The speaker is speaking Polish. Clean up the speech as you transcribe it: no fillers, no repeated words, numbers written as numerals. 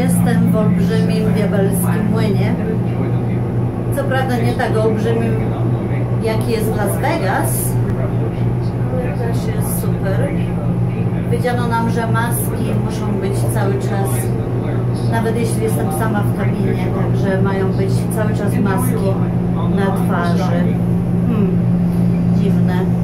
Jestem w olbrzymim diabelskim młynie. Co prawda nie tak olbrzymim, jaki jest w Las Vegas, ale też jest super. Powiedziano nam, że maski muszą być cały czas, nawet jeśli jestem sama w kabinie, także mają być cały czas maski na twarzy. Dziwne.